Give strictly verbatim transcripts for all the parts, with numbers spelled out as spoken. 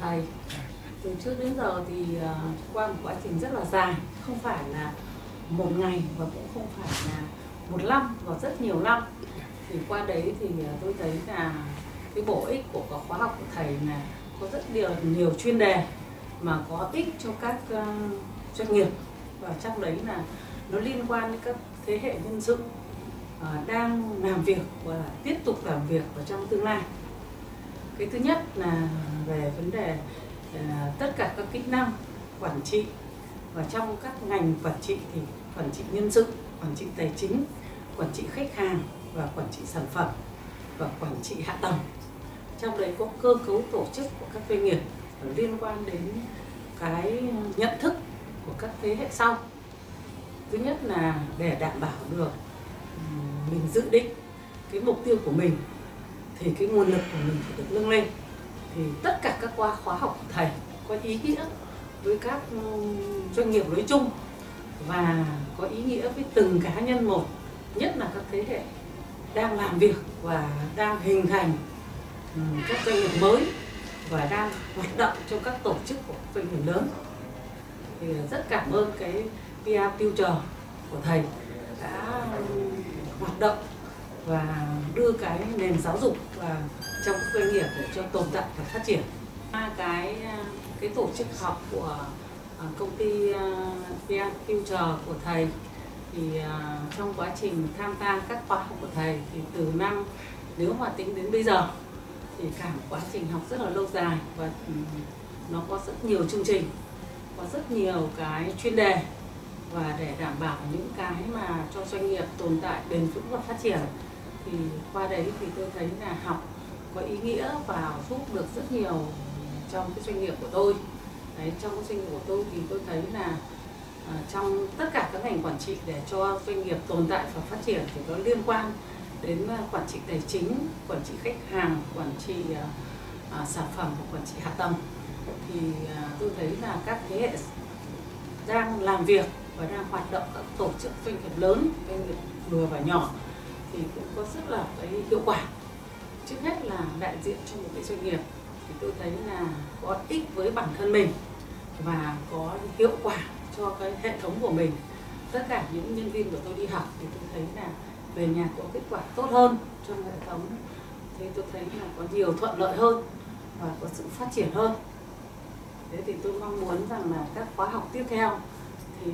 thầy. Từ trước đến giờ thì uh, qua một quá trình rất là dài, không phải là một ngày và cũng không phải là một năm và rất nhiều năm. Thì qua đấy thì uh, tôi thấy là cái bổ ích của các khóa học của thầy là có rất nhiều, nhiều chuyên đề mà có ích cho các uh, doanh nghiệp, và trong đấy là nó liên quan đến các thế hệ nhân sự uh, đang làm việc và tiếp tục làm việc ở trong tương lai. Cái thứ nhất là về vấn đề uh, tất cả các kỹ năng quản trị, và trong các ngành quản trị thì quản trị nhân sự, quản trị tài chính, quản trị khách hàng và quản trị sản phẩm và quản trị hạ tầng. Trong đấy có cơ cấu tổ chức của các doanh nghiệp liên quan đến cái nhận thức của các thế hệ sau. Thứ nhất là để đảm bảo được mình dự định cái mục tiêu của mình thì cái nguồn lực của mình phải được nâng lên. Thì tất cả các khóa khóa học của thầy có ý nghĩa với các doanh nghiệp nói chung và có ý nghĩa với từng cá nhân một, nhất là các thế hệ đang làm việc và đang hình thành các doanh nghiệp mới và đang hoạt động trong các tổ chức của doanh nghiệp lớn. Thì rất cảm ơn cái pê e Future của thầy đã hoạt động và đưa cái nền giáo dục vào trong các doanh nghiệp để cho tồn tại và phát triển. Cái cái tổ chức học của công ty pê e Future của thầy thì trong quá trình tham gia các khóa học của thầy thì từ năm, nếu mà tính đến bây giờ thì cả một quá trình học rất là lâu dài, và nó có rất nhiều chương trình, có rất nhiều cái chuyên đề, và để đảm bảo những cái mà cho doanh nghiệp tồn tại bền vững và phát triển thì qua đấy thì tôi thấy là học có ý nghĩa và giúp được rất nhiều trong cái doanh nghiệp của tôi. Đấy, trong cái doanh nghiệp của tôi thì tôi thấy là à, trong tất cả các ngành quản trị để cho doanh nghiệp tồn tại và phát triển thì nó liên quan đến quản trị tài chính, quản trị khách hàng, quản trị à, sản phẩm và quản trị hạ tầng. Thì à, tôi thấy là các thế hệ đang làm việc và đang hoạt động các tổ chức doanh nghiệp lớn, doanh nghiệp vừa và nhỏ thì cũng có rất là cái hiệu quả. Trước hết là đại diện cho một cái doanh nghiệp thì tôi thấy là có ích với bản thân mình và có hiệu quả cho cái hệ thống của mình. Tất cả những nhân viên của tôi đi học thì tôi thấy là về nhà có kết quả tốt hơn trong hệ thống, thì tôi thấy là có nhiều thuận lợi hơn và có sự phát triển hơn. Thế thì tôi mong muốn rằng là các khóa học tiếp theo thì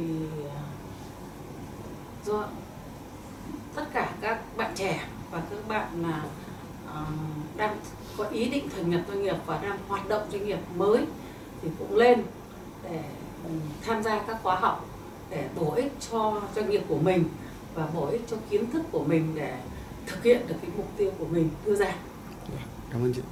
do tất cả các bạn trẻ và các bạn là uh, đang có ý định thành lập doanh nghiệp và đang hoạt động doanh nghiệp mới thì cũng lên để um, tham gia các khóa học để bổ ích cho doanh nghiệp của mình và bổ ích cho kiến thức của mình để thực hiện được cái mục tiêu của mình đưa ra. Cảm ơn chị.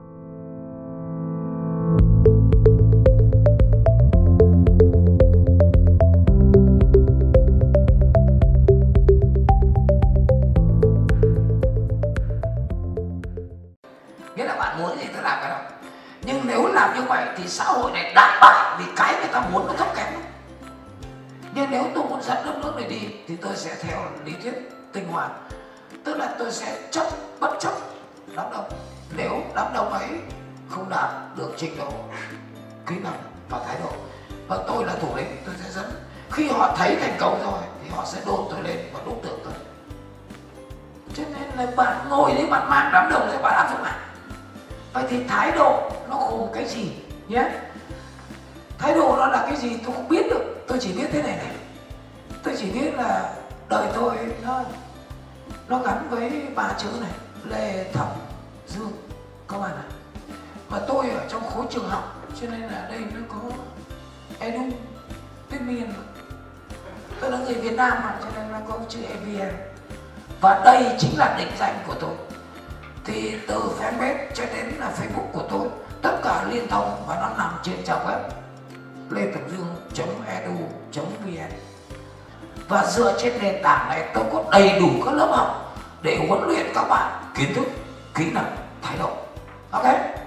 Nghĩa là bạn muốn gì tôi làm cái đó. Nhưng nếu làm như vậy thì xã hội này đàn bại vì cái người ta muốn nó thấp kém. Nhưng nếu tôi muốn dẫn đất nước này đi thì tôi sẽ theo lý thuyết tinh hoàn. Tức là tôi sẽ chấp bất chấp đám đông. Nếu đám đông ấy không đạt được trình độ, kỹ năng và thái độ, và tôi là thủ lĩnh, tôi sẽ dẫn. Khi họ thấy thành công rồi thì họ sẽ đôn tôi lên và đúc tượng tôi. Cho nên là bạn ngồi đấy bạn mang đám đông rồi bạn áp dụng lại. Vậy thì thái độ nó gồm cái gì nhé? Thái độ nó là cái gì tôi không biết được. Tôi chỉ biết thế này này. Tôi chỉ biết là đời tôi nó nó gắn với ba chữ này: Lê, Thẩm, Dương. Các bạn ạ. Mà tôi ở trong khối trường học cho nên là đây nó có edu, tiếng miền. Tôi là người Việt Nam mà cho nên nó có chữ e vê en. Và đây chính là định danh của tôi. Thì từ fanpage cho đến là Facebook của tôi, tất cả liên thông và nó nằm trên trang web lê tẩm dương chấm e d u chấm v n. Và dựa trên nền tảng này tôi có đầy đủ các lớp học để huấn luyện các bạn kiến thức, kỹ năng, thái độ. Ok?